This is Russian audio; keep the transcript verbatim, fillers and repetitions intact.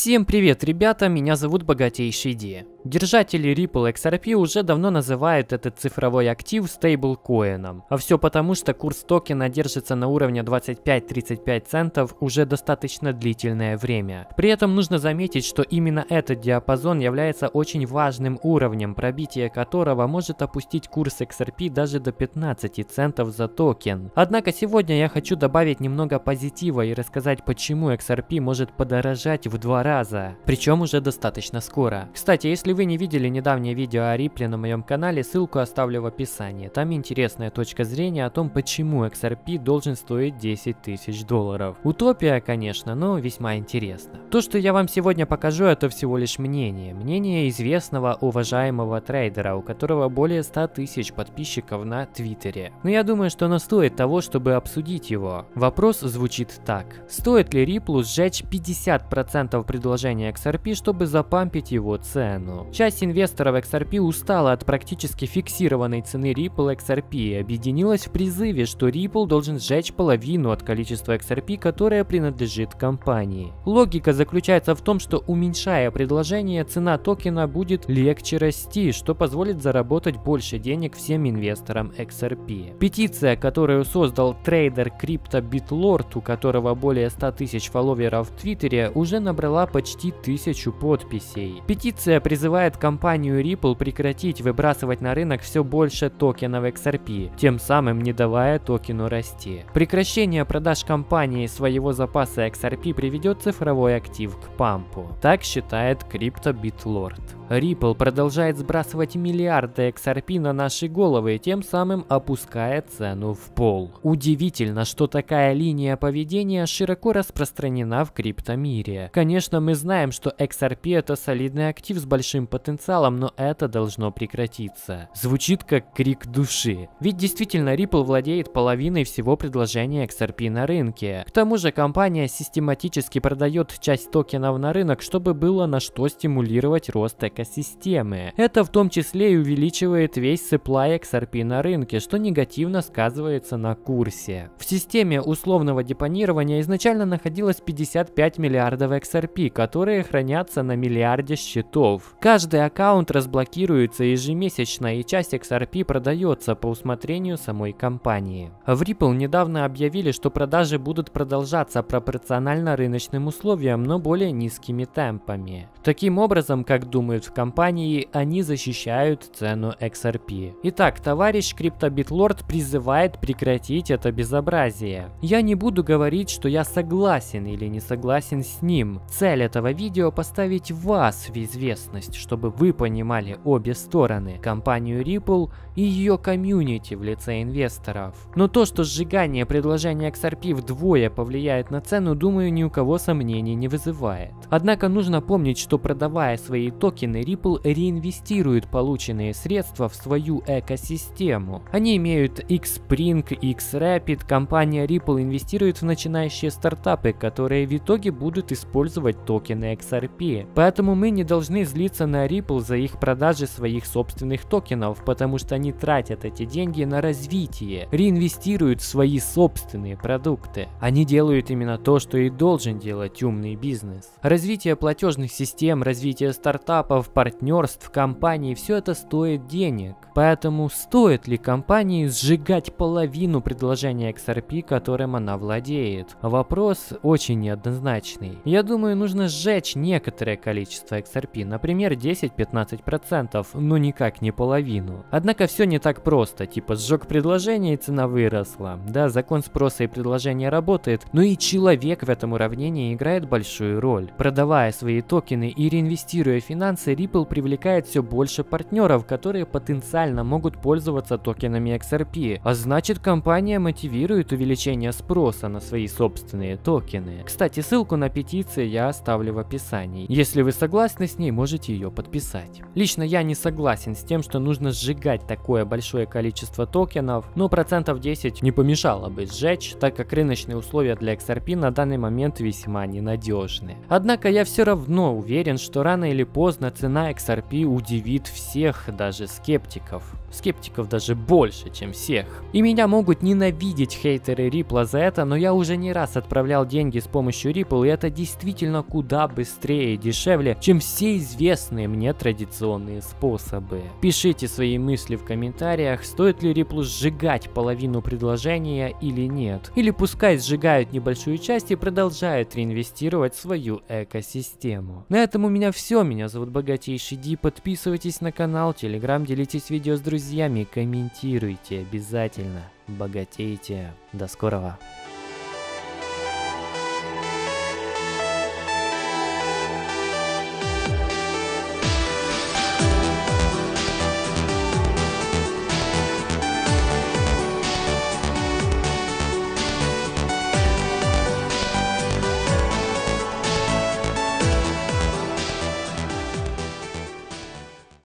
Всем привет, ребята, меня зовут Богатейший Ди. Держатели Ripple икс ар пи уже давно называют этот цифровой актив стейблкоином. А все потому, что курс токена держится на уровне двадцать пять — тридцать пять центов уже достаточно длительное время. При этом нужно заметить, что именно этот диапазон является очень важным уровнем, пробитие которого может опустить курс икс ар пи даже до пятнадцати центов за токен. Однако сегодня я хочу добавить немного позитива и рассказать, почему икс ар пи может подорожать в два раза, причем уже достаточно скоро. Кстати, если вы не видели недавнее видео о Ripple на моем канале, ссылку оставлю в описании. Там интересная точка зрения о том, почему икс ар пи должен стоить десять тысяч долларов. Утопия, конечно, но весьма интересно. То, что я вам сегодня покажу, это всего лишь мнение. Мнение известного, уважаемого трейдера, у которого более ста тысяч подписчиков на Твиттере. Но я думаю, что оно стоит того, чтобы обсудить его. Вопрос звучит так. Стоит ли Ripple сжечь пятьдесят процентов предложения икс ар пи, чтобы запампить его цену? Часть инвесторов икс ар пи устала от практически фиксированной цены Ripple икс ар пи и объединилась в призыве, что Ripple должен сжечь половину от количества икс ар пи, которое принадлежит компании. Логика заключается в том, что уменьшая предложение, цена токена будет легче расти, что позволит заработать больше денег всем инвесторам икс ар пи. Петиция, которую создал трейдер CryptoBitLord, у которого более ста тысяч фолловеров в Твиттере, уже набрала почти тысячу подписей. Петиция призывает компанию Ripple прекратить выбрасывать на рынок все больше токенов икс ар пи, тем самым не давая токену расти. Прекращение продаж компании своего запаса икс ар пи приведет цифровой актив к пампу. Так считает CryptoBitLord. Ripple продолжает сбрасывать миллиарды икс ар пи на наши головы, тем самым опуская цену в пол. Удивительно, что такая линия поведения широко распространена в криптомире. Конечно, мы знаем, что икс ар пи это солидный актив с большим потенциалом, но это должно прекратиться. Звучит как крик души. Ведь действительно Ripple владеет половиной всего предложения икс ар пи на рынке. К тому же компания систематически продает часть токенов на рынок, чтобы было на что стимулировать рост экосистемы. Это в том числе и увеличивает весь supply икс ар пи на рынке, что негативно сказывается на курсе. В системе условного депонирования изначально находилось пятьдесят пять миллиардов икс ар пи, которые хранятся на миллиарде счетов. Каждый аккаунт разблокируется ежемесячно, и часть икс ар пи продается по усмотрению самой компании. В Ripple недавно объявили, что продажи будут продолжаться пропорционально рыночным условиям, но более низкими темпами. Таким образом, как думают в компании, они защищают цену икс ар пи. Итак, товарищ CryptoBitLord призывает прекратить это безобразие. Я не буду говорить, что я согласен или не согласен с ним. Цель этого видео — поставить вас в известность, чтобы вы понимали обе стороны, компанию Ripple и ее комьюнити в лице инвесторов. Но то, что сжигание предложения икс ар пи вдвое повлияет на цену, думаю, ни у кого сомнений не вызывает. Однако нужно помнить, что продавая свои токены, Ripple реинвестирует полученные средства в свою экосистему. Они имеют Xspring, Xrapid, компания Ripple инвестирует в начинающие стартапы, которые в итоге будут использовать токены икс ар пи. Поэтому мы не должны злиться на Ripple за их продажи своих собственных токенов, потому что они тратят эти деньги на развитие, реинвестируют в свои собственные продукты. Они делают именно то, что и должен делать умный бизнес. Развитие платежных систем, развитие стартапов, партнерств, компаний — все это стоит денег. Поэтому стоит ли компании сжигать половину предложения икс ар пи, которым она владеет? Вопрос очень неоднозначный. Я думаю, нужно сжечь некоторое количество икс ар пи, например, десять-пятнадцать процентов, но никак не половину. Однако все не так просто, типа сжег предложение и цена выросла. Да, закон спроса и предложения работает, но и человек в этом уравнении играет большую роль. Продавая свои токены и реинвестируя финансы, Ripple привлекает все больше партнеров, которые потенциально могут пользоваться токенами икс ар пи, а значит, компания мотивирует увеличение спроса на свои собственные токены. Кстати, ссылку на петицию я оставлю в описании. Если вы согласны с ней, можете ее подписать. Лично я не согласен с тем, что нужно сжигать такое большое количество токенов, но процентов десять не помешало бы сжечь, так как рыночные условия для икс ар пи на данный момент весьма ненадежны. Однако я все равно уверен, что рано или поздно цена икс ар пи удивит всех, даже скептиков. Скептиков даже больше, чем всех. И меня могут ненавидеть хейтеры Ripple за это, но я уже не раз отправлял деньги с помощью Ripple, и это действительно куда быстрее и дешевле, чем все известные мне традиционные способы. Пишите свои мысли в комментариях, стоит ли Ripple сжигать половину предложения или нет. Или пускай сжигают небольшую часть и продолжают реинвестировать в свою экосистему. На этом у меня все. Меня зовут Богатейший Ди. Подписывайтесь на канал, телеграм, делитесь видео с друзьями, комментируйте обязательно. Богатейте. До скорого.